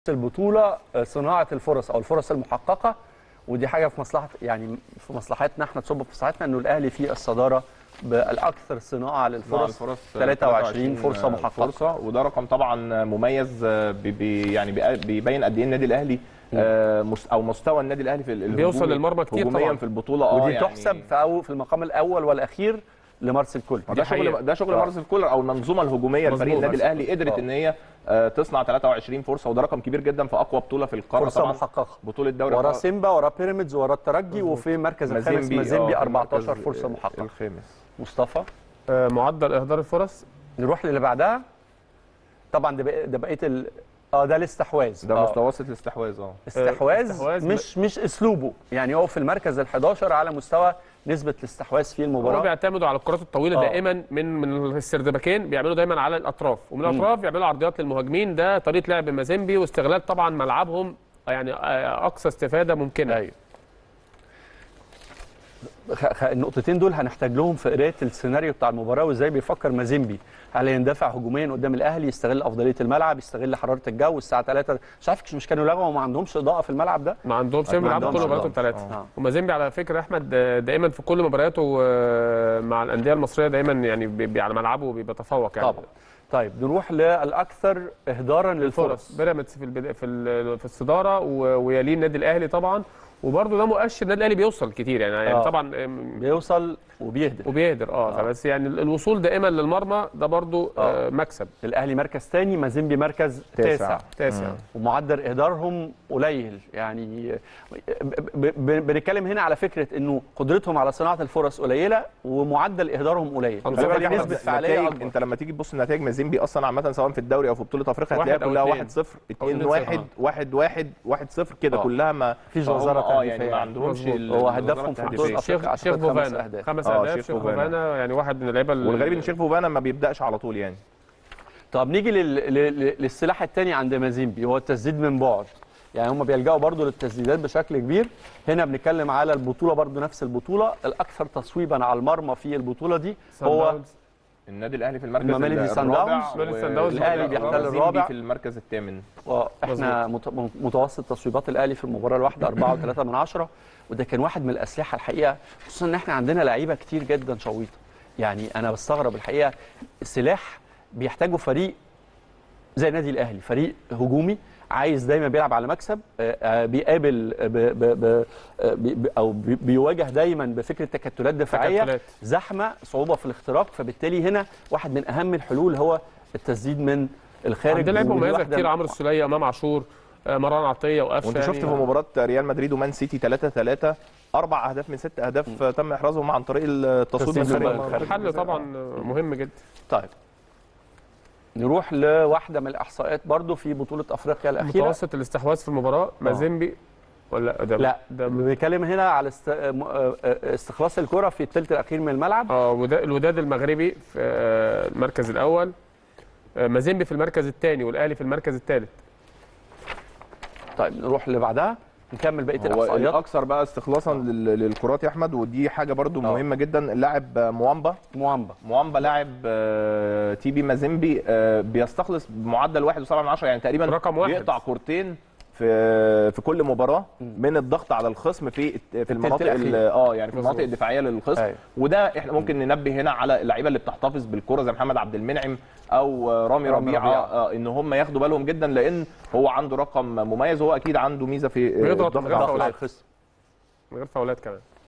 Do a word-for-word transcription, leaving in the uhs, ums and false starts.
البطولة صناعة الفرص أو الفرص المحققة، ودي حاجة في مصلحة يعني في مصلحتنا احنا تصب في مصلحتنا انه الأهلي في الصدارة بالأكثر صناعة للفرص، ثلاثة وعشرين فرصة محققة فرصة، وده رقم طبعا مميز بي بي يعني بيبين قد ايه النادي الأهلي آه او مستوى النادي الأهلي في الهجوم بيوصل للمرمى كتير طبعا في البطولة. اه ودي يعني تحسب في أو في المقام الأول والأخير لمارسيل كولر. ده شغل ده شغل مارسيل كولر او المنظومه الهجوميه لفريق النادي الاهلي، قدرت أوه. ان هي تصنع ثلاثة وعشرين فرصه، وده رقم كبير جدا في اقوى بطوله في القاره فرصه طبعا محققه، بطوله الدوري ورا سيمبا ورا بيراميدز ورا الترجي، وفي مركز الخامس مازيمبي أربعتاشر فرصه محققه. الخامس مصطفى آه معدل اهدار الفرص. نروح للي بعدها. طبعا ده بقى ده بقيه ال... اه ده الاستحواذ، ده متوسط الاستحواذ. اه استحواذ مش مش اسلوبه، يعني هو في المركز الحداشر على مستوى نسبه الاستحواذ في المباراه. هو بيعتمدوا على الكرات الطويله أوه. دائما من من السردباكين، بيعملوا دايما على الاطراف، ومن الاطراف بيعملوا عرضيات للمهاجمين. ده طريقه لعب مازيمبي واستغلال طبعا ملعبهم، يعني اقصى استفاده ممكنه. ايوه النقطتين دول هنحتاج لهم في قرايه السيناريو بتاع المباراه، وازاي بيفكر مازيمبي. هل يندفع هجوميا قدام الاهلي، يستغل افضليه الملعب، يستغل حراره الجو الساعه ثلاثة؟ مش عارف مش كانوا لغوا وما عندهمش اضاءه في الملعب ده؟ ما عندهمش، بيلعبوا كل مبارياتهم ثلاثه. آه. ومازيمبي على فكره احمد دائما في كل مبارياته مع الانديه المصريه دايما يعني بي على ملعبه بيتفوق يعني. طبعا. طيب نروح للاكثر اهدارا للفرص. بيراميدز في البدا... في في الصداره، ويليه النادي الاهلي طبعا، وبرده ده مؤشر النادي الاهلي بيوصل كتير يعني, يعني آه. طبعا بيوصل وبيهدر وبيهدر اه, آه. بس يعني الوصول دائما للمرمى ده برده آه. آه مكسب. الاهلي مركز ثاني، مازيمبي مركز تاسع تاسع ومعدل اهدارهم قليل. يعني بنتكلم هنا على فكره انه قدرتهم على صناعه الفرص قليله ومعدل اهدارهم قليل، نسبه فعاليه اكبر. انت لما تيجي تبص لنتائج مازيمبي اصلا عامه سواء في الدوري او في بطوله افريقيا هتلاقيها كلها واحد صفر اتنين واحد واحد واحد واحد صفر كده، كلها ما فيش غزاره اه يعني ما عندهمش. هو هدفهم في بطوله افريقيا شيخ فوفانا خمس اهداف. شيخ فوفانا يعني واحد من اللعيبه، والغريب ان شيخ فوفانا ما بيبداش على طول يعني. طب نيجي للسلاح الثاني عند مازيمبي، هو التسديد من بعد. يعني هم بيلجأوا برضو للتسديدات بشكل كبير. هنا بنتكلم على البطوله برضو نفس البطوله، الاكثر تصويبا على المرمى في البطوله دي هو النادي الاهلي في المركز الرابع، والاهلي بيحتل الرابع في المركز الثامن. احنا متوسط تصويبات الاهلي في المباراه الواحده أربعة وثلاثة من عشرة، وده كان واحد من الاسلحه الحقيقه، خصوصا ان احنا عندنا لعيبه كتير جدا شويطه. يعني انا بستغرب الحقيقه السلاح بيحتاجه فريق زي النادي الاهلي، فريق هجومي عايز دايما بيلعب على مكسب، بيقابل او بيواجه دايما بفكره تكتلات دفاعيه، زحمه، صعوبه في الاختراق. فبالتالي هنا واحد من اهم الحلول هو التسديد من الخارج. عندنا لعيبه مميزه كتير، عمرو السوليه، امام عاشور، مروان عطيه وقفشه. وانت شفت في مباراه ريال مدريد ومان سيتي ثلاثة ثلاثة اربع اهداف من ست اهداف تم احرازهم عن طريق التصويب من الخارج. الحل طبعا مهم جدا. طيب نروح لواحده من الاحصائيات برضو في بطوله افريقيا الاخيره. متوسط الاستحواذ في المباراه مازيمبي ولا ده لا ده بنتكلم هنا على است... استخلاص الكره في الثلث الاخير من الملعب. اه الوداد المغربي في المركز الاول، مازيمبي في المركز الثاني، والاهلي في المركز الثالث. طيب نروح اللي بعدها نكمل بقيه الاحصائيات. الاكثر بقى استخلاصا للكرات يا احمد، ودي حاجه برضو أوه. مهمه جدا. اللاعب موامبا موامبا موامبا لاعب تي بي مازيمبي بيستخلص بمعدل واحد وسبعة من عشرة، يعني تقريبا رقم واحد. بيقطع كورتين في في كل مباراه من الضغط على الخصم في في المناطق اه يعني في المناطق الدفاعيه للخصم. أيوة. وده احنا ممكن ننبه هنا على اللعيبه اللي بتحتفظ بالكره زي محمد عبد المنعم او رامي, رامي ربيعه, ربيعة. آه ان هم ياخدوا بالهم جدا، لان هو عنده رقم مميز، وهو اكيد عنده ميزه في الضغط على الخصم من غير فاولات كمان.